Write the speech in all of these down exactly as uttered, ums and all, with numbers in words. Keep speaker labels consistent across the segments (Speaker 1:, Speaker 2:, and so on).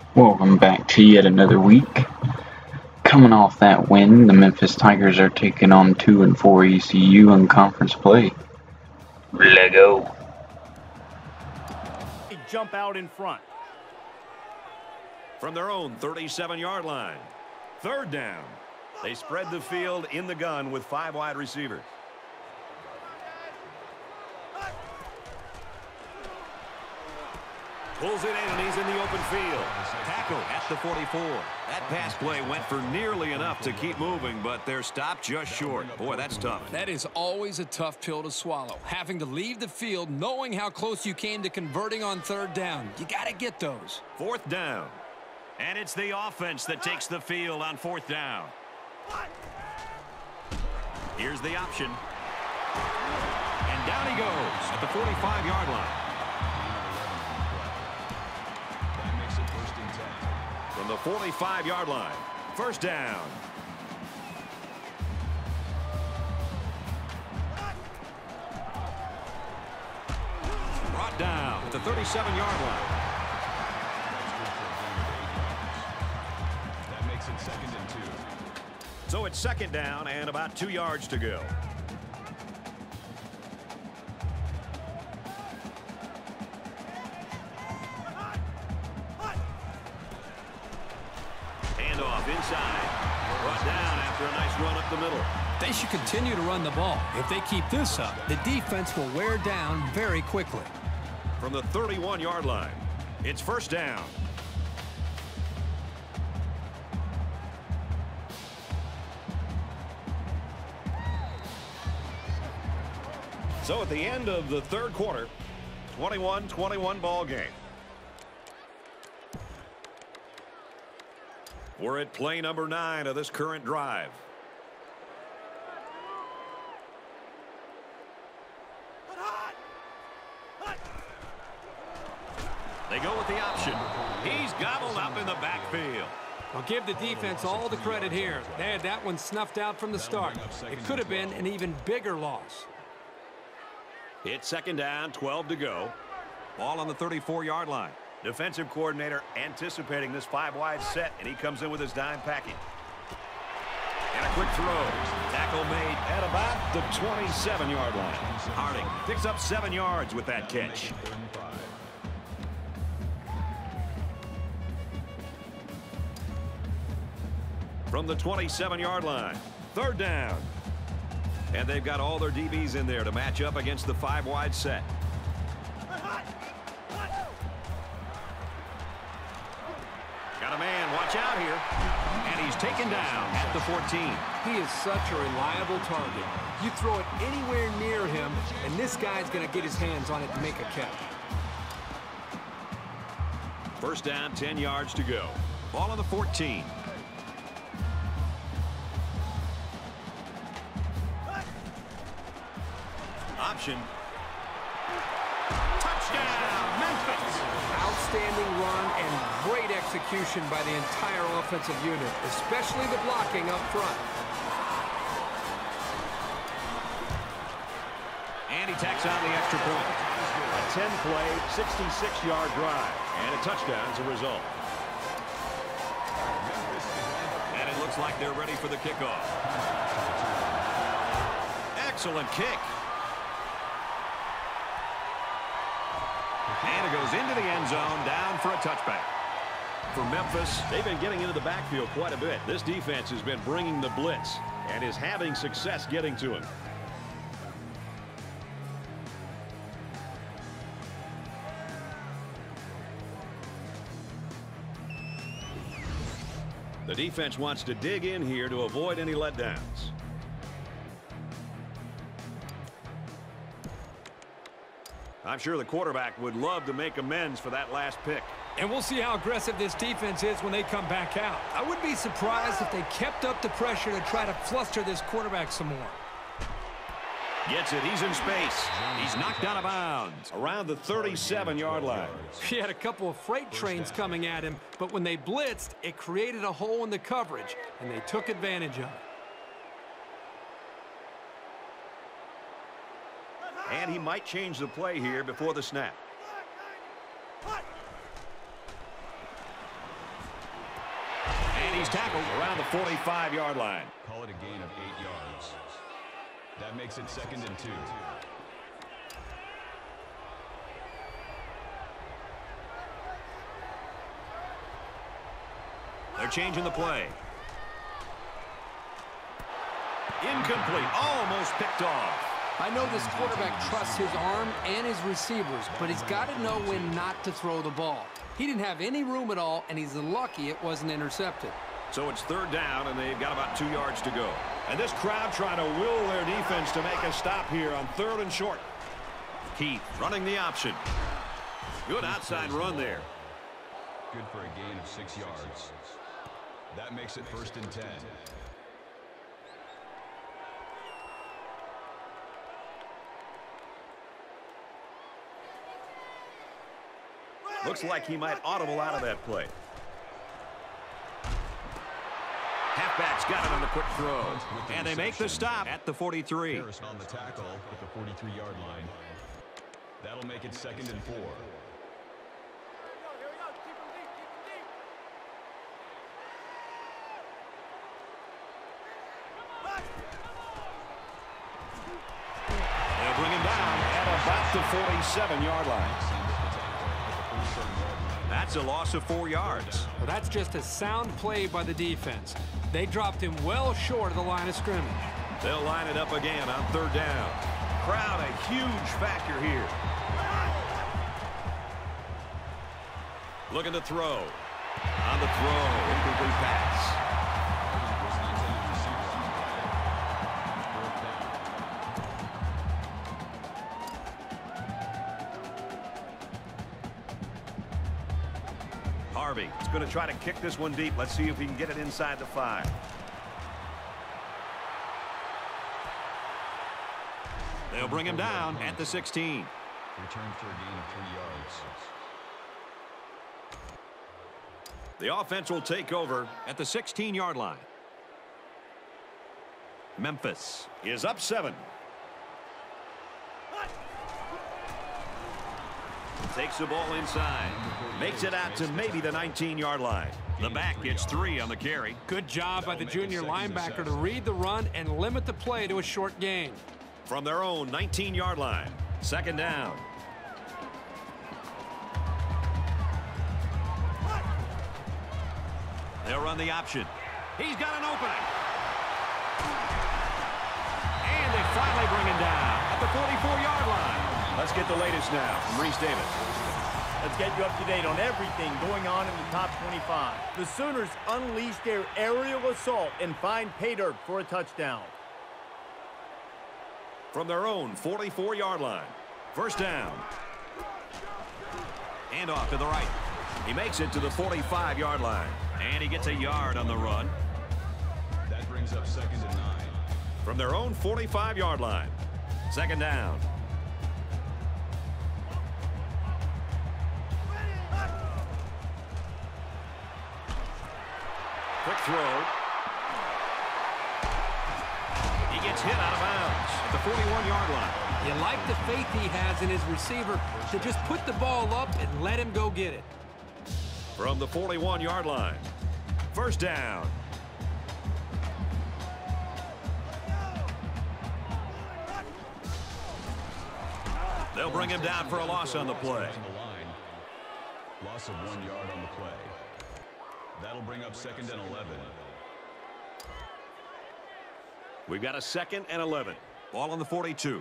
Speaker 1: Welcome back to yet another week. Coming off that win, the Memphis Tigers are taking on two and four E C U in conference play. Let go.
Speaker 2: Jump out in front.
Speaker 3: From their own thirty-seven yard line. Third down. They spread the field in the gun with five wide receivers. Pulls it in, and he's in the open field. Tackle at the forty-four. That pass play went for nearly enough to keep moving, but they're stopped just short. Boy, that's tough.
Speaker 4: That is always a tough pill to swallow. Having to leave the field knowing how close you came to converting on third down. You got to get those.
Speaker 3: Fourth down. And it's the offense that takes the field on fourth down. Here's the option. And down he goes at the forty-five yard line. From the forty-five yard line. First down. Brought down at the thirty-seven yard line. That makes it second and two. So it's second down and about two yards to go. Handoff inside. Brought down after a nice run up the middle.
Speaker 4: They should continue to run the ball. If they keep this up, the defense will wear down very quickly.
Speaker 3: From the thirty-one yard line, it's first down. So at the end of the third quarter, twenty-one twenty-one ball game. We're at play number nine of this current drive. They go with the option. He's gobbled up in the backfield.
Speaker 4: I'll give the defense all the credit here. They had that one snuffed out from the start. It could have been an even bigger loss.
Speaker 3: It's second down, twelve to go. Ball on the thirty-four yard line. Defensive coordinator anticipating this five-wide set, and he comes in with his dime package. And a quick throw. Tackle made at about the twenty-seven yard line. Harding picks up seven yards with that catch. From the twenty-seven yard line, third down. And they've got all their D Bs in there to match up against the five-wide set. Got a man, watch out here. And he's taken down at the fourteen.
Speaker 4: He is such a reliable target. You throw it anywhere near him, and this guy's going to get his hands on it to make a catch.
Speaker 3: First down, ten yards to go. Ball on the fourteen. Option. Touchdown, Memphis.
Speaker 4: Outstanding run and great execution by the entire offensive unit, especially the blocking up front.
Speaker 3: And he tacks on the extra point. A ten play, sixty-six yard drive. And a touchdown as a result. And it looks like they're ready for the kickoff. Excellent kick. And it goes into the end zone, down for a touchback. For Memphis, they've been getting into the backfield quite a bit. This defense has been bringing the blitz and is having success getting to him. The defense wants to dig in here to avoid any letdowns. I'm sure the quarterback would love to make amends for that last pick.
Speaker 4: And we'll see how aggressive this defense is when they come back out. I wouldn't be surprised if they kept up the pressure to try to fluster this quarterback some more.
Speaker 3: Gets it. He's in space. He's knocked out of bounds around the thirty-seven yard line.
Speaker 4: He had a couple of freight trains coming at him, but when they blitzed, it created a hole in the coverage, and they took advantage of it.
Speaker 3: And he might change the play here before the snap. And he's tackled around the forty-five yard line.
Speaker 2: Call it a gain of eight yards. That makes it second and two.
Speaker 3: They're changing the play. Incomplete. Almost picked off.
Speaker 4: I know this quarterback trusts his arm and his receivers, but he's got to know when not to throw the ball. He didn't have any room at all, and he's lucky it wasn't intercepted.
Speaker 3: So it's third down, and they've got about two yards to go. And this crowd trying to will their defense to make a stop here on third and short. Keith running the option. Good outside run there.
Speaker 2: Good for a gain of six yards. That makes it first and ten.
Speaker 3: Looks like he might audible out of that play. Halfback's got it on the quick throw. And they make the stop at the forty-three.
Speaker 2: Harris on the tackle at the forty-three yard line. That'll make it second and four.
Speaker 3: They'll bring him down at about the forty-seven yard line. That's a loss of four yards.
Speaker 4: Well, that's just a sound play by the defense. They dropped him well short of the line of scrimmage.
Speaker 3: They'll line it up again on third down. Crowd a huge factor here. Looking to throw. On the throw, incomplete pass. Harvey is going to try to kick this one deep. Let's see if he can get it inside the five. They'll bring him down at the sixteen.
Speaker 2: Return for a gain of three yards.
Speaker 3: The offense will take over at the sixteen yard line. Memphis is up seven. Takes the ball inside. Makes it out to maybe the nineteen yard line. The back gets three on the carry.
Speaker 4: Good job by the junior linebacker to read the run and limit the play to a short gain.
Speaker 3: From their own nineteen yard line. Second down. They'll run the option. He's got an opening. And they finally bring him down at the forty-four yard line. Let's get the latest now from Reese Davis.
Speaker 5: Let's get you up to date on everything going on in the top twenty-five. The Sooners unleashed their aerial assault and find pay dirt for a touchdown.
Speaker 3: From their own forty-four yard line. First down. And off to the right. He makes it to the forty-five yard line. And he gets a yard on the run.
Speaker 2: That brings up second and nine.
Speaker 3: From their own forty-five yard line. Second down. Quick throw. He gets hit out of bounds at the forty-one yard line.
Speaker 4: You like the faith he has in his receiver to just put the ball up and let him go get it.
Speaker 3: From the forty-one yard line. First down. They'll bring him down for a loss on the play.
Speaker 2: Loss of one yard on the play. That'll bring up second and eleven.
Speaker 3: We've got a second and eleven. Ball on the forty-two.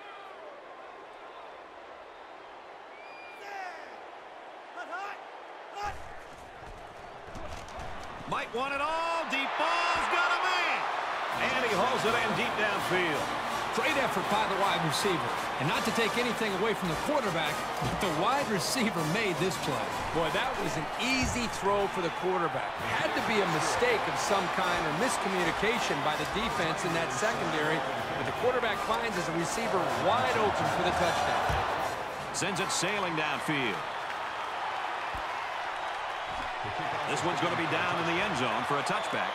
Speaker 3: Might want it all. Deep ball's got a man. And he hauls it in deep downfield.
Speaker 4: Great effort by the wide receiver. And not to take anything away from the quarterback, but the wide receiver made this play. Boy, that was an easy throw for the quarterback. Had to be a mistake of some kind or miscommunication by the defense in that secondary. But the quarterback finds his receiver wide open for the touchdown.
Speaker 3: Sends it sailing downfield. This one's going to be down in the end zone for a touchback.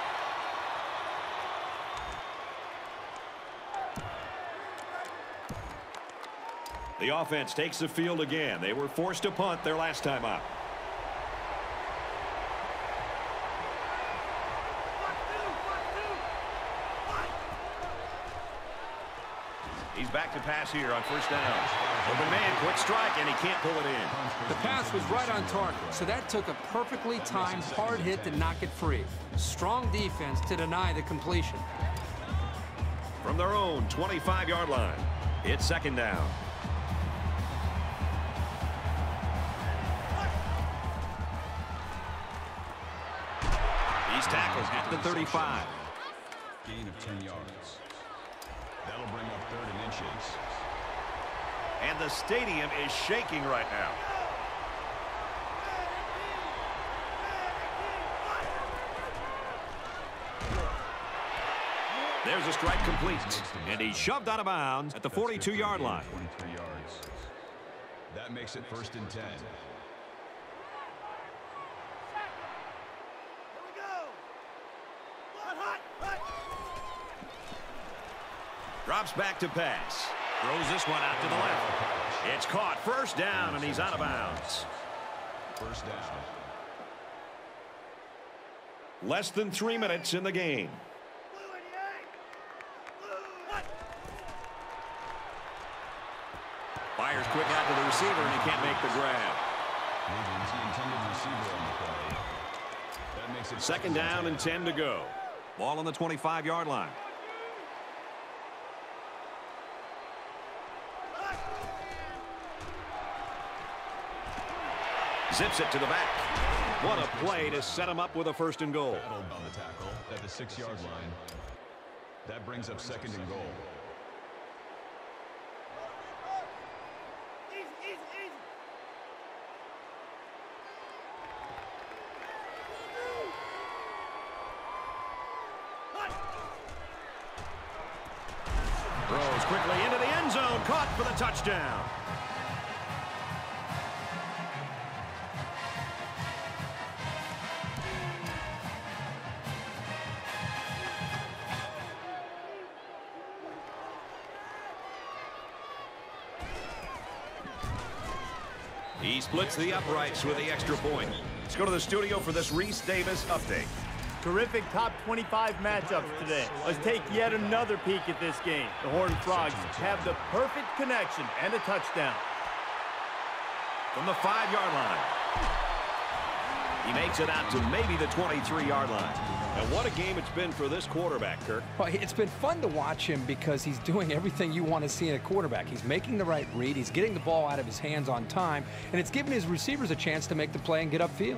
Speaker 3: The offense takes the field again. They were forced to punt their last time out. to pass here on first down. Open man, quick strike, and he can't pull it in.
Speaker 4: The pass was right on target, so that took a perfectly timed hard hit to knock it free. Strong defense to deny the completion.
Speaker 3: From their own twenty-five yard line, it's second down. He's tackled at the thirty-five.
Speaker 2: Gain of ten yards. That'll bring up third and inches.
Speaker 3: And the stadium is shaking right now. There's a strike complete. And he's shoved out of bounds at the forty-two yard line.
Speaker 2: twenty-three yards. That makes it first and ten.
Speaker 3: Drops back to pass. Throws this one out to the left. It's caught. First down, and he's out of bounds.
Speaker 2: First down.
Speaker 3: Less than three minutes in the game. Fires quick out to the receiver, and he can't make the grab.
Speaker 2: Moving to the intended receiver on the play. That makes it
Speaker 3: Second down and ten to go. Ball on the twenty-five yard line. Zips it to the back. What a play to set him up with a first and goal.
Speaker 2: Battled on the tackle at the six yard line. That brings up second and goal.
Speaker 3: Throws quickly into the end zone. Caught for the touchdown. He splits the uprights with the extra point. Let's go to the studio for this Reese Davis update.
Speaker 5: Terrific top twenty-five matchups today. Let's take yet another peek at this game. The Horned Frogs have the perfect connection and a touchdown.
Speaker 3: From the five yard line. He makes it out to maybe the twenty-three yard line. And what a game it's been for this quarterback, Kirk.
Speaker 4: Well, it's been fun to watch him because he's doing everything you want to see in a quarterback. He's making the right read, he's getting the ball out of his hands on time, and it's giving his receivers a chance to make the play and get upfield.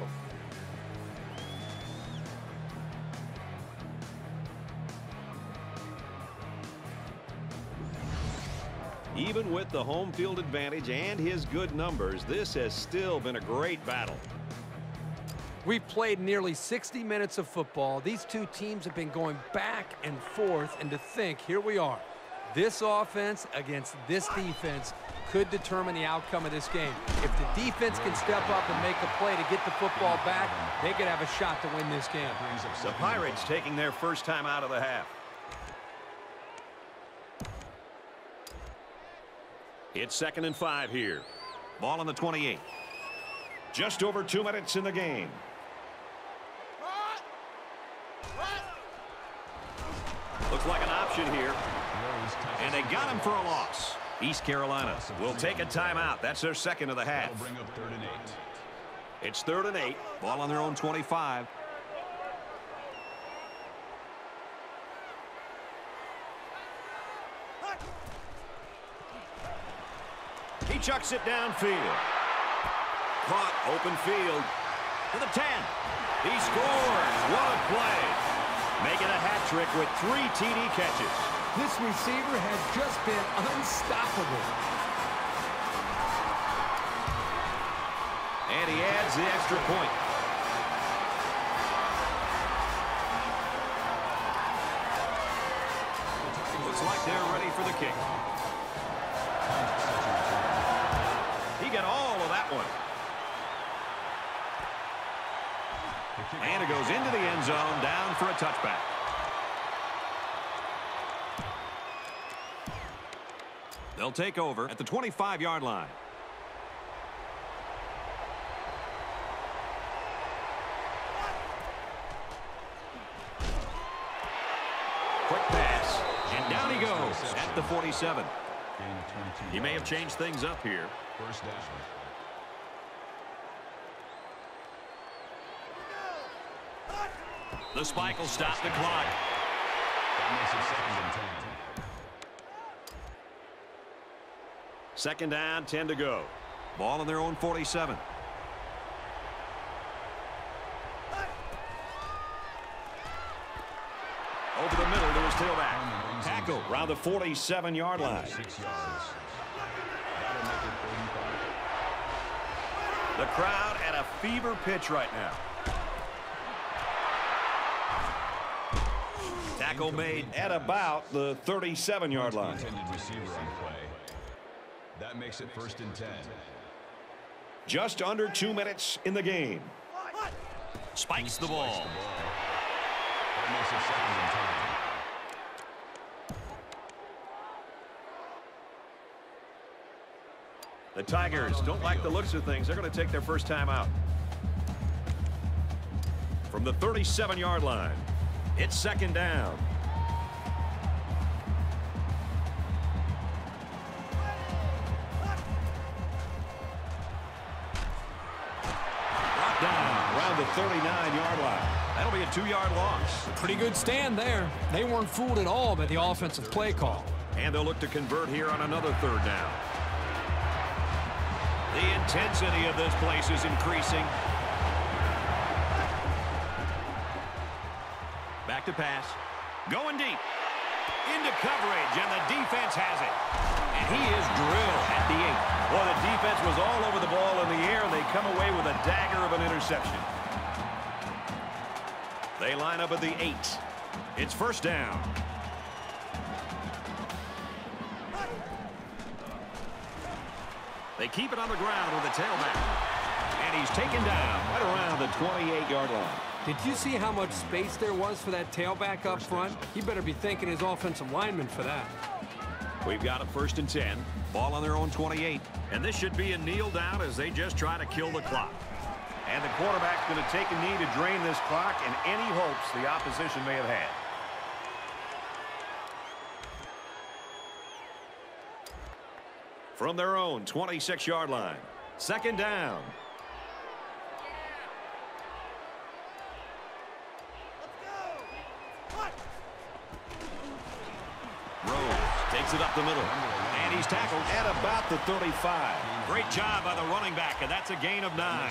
Speaker 3: Even with the home field advantage and his good numbers, this has still been a great battle.
Speaker 4: We've played nearly sixty minutes of football. These two teams have been going back and forth, and to think, here we are. This offense against this defense could determine the outcome of this game. If the defense can step up and make a play to get the football back, they could have a shot to win this game.
Speaker 3: The Pirates taking their first time out of the half. It's second and five here. Ball on the twenty-eight. Just over two minutes in the game. Looks like an option here. And they got him for a loss. East Carolina will take a timeout. That's their second of the half.
Speaker 2: That'll bring up third and eight.
Speaker 3: It's third and eight. Ball on their own twenty-five. He chucks it downfield. Caught open field to the ten. He scores. What a play. Making a hat trick with three T D catches.
Speaker 4: This receiver has just been unstoppable.
Speaker 3: And he adds the extra point. Looks like they're ready for the kick. He got all of that one. And it goes into the end zone, down for a touchback. They'll take over at the twenty-five yard line. Quick pass, and down he goes at the forty-seven. He may have changed things up here.
Speaker 2: First down.
Speaker 3: The spike will stop the clock.
Speaker 2: That makes it second and ten.
Speaker 3: Second down, ten to go. Ball on their own forty-seven. Over the middle to his tailback. Tackle around the forty-seven yard line.
Speaker 2: Six yards. That'll make it thirty-five.
Speaker 3: The crowd at a fever pitch right now. Tackle made at about the thirty-seven yard line.
Speaker 2: Intended receiver on play. That makes it first and ten.
Speaker 3: Just under two minutes in the game. Spikes the ball.
Speaker 2: That makes it second and ten.
Speaker 3: The Tigers don't like the looks of things. They're going to take their first time out. From the thirty-seven yard line, it's second down. Brought down around the thirty-nine yard line. That'll be a two yard loss.
Speaker 4: Pretty good stand there. They weren't fooled at all by the offensive play call.
Speaker 3: And they'll look to convert here on another third down. The intensity of this place is increasing. Back to pass. Going deep. Into coverage, and the defense has it. And he is drilled at the eight. Well, the defense was all over the ball in the air, and they come away with a dagger of an interception. They line up at the eight. It's first down. They keep it on the ground with the tailback. And he's taken down right around the twenty-eight yard line.
Speaker 4: Did you see how much space there was for that tailback up front? He better be thanking his offensive lineman for that.
Speaker 3: We've got a first and ten. Ball on their own twenty-eight. And this should be a kneel down as they just try to kill the clock. And the quarterback's going to take a knee to drain this clock and any hopes the opposition may have had. From their own twenty-six yard line. Second down. Rose takes it up the middle. And he's tackled at about the thirty-five. Great job by the running back, and that's a gain of nine.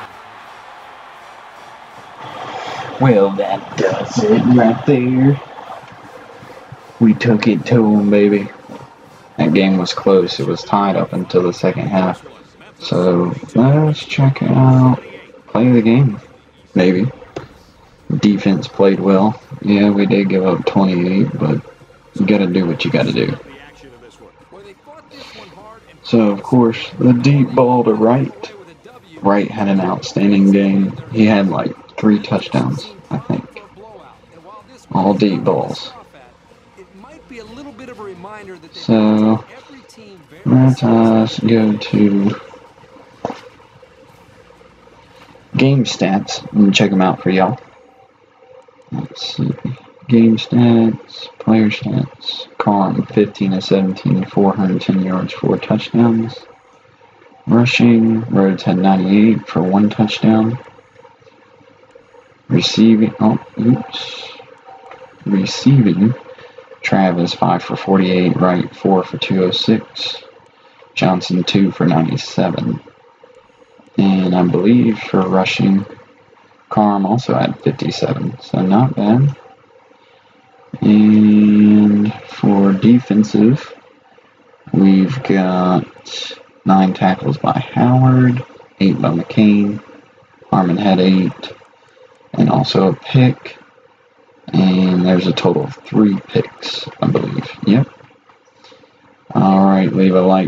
Speaker 1: Well, that does it right there. We took it to them, baby. That game was close. It was tied up until the second half. So let's check out play of the game, maybe. Defense played well. Yeah, we did give up twenty-eight, but you got to do what you got to do. So, of course, the deep ball to Wright. Wright had an outstanding game. He had like three touchdowns, I think. All deep balls. So, let us go to game stats and check them out for y'all. Let's see. Game stats, player stats. Carm, fifteen of seventeen, four hundred ten yards, four touchdowns. Rushing, Rhodes had ninety-eight for one touchdown. Receiving, oh, oops. Receiving, Travis, five for forty-eight, Wright, four for two oh six. Johnson, two for ninety-seven. And I believe for rushing, Carm also had fifty-seven, so not bad. And for defensive, we've got nine tackles by Howard, eight by McCain. Harmon had eight, and also a pick. And there's a total of three picks, I believe. Yep. All right, leave a like.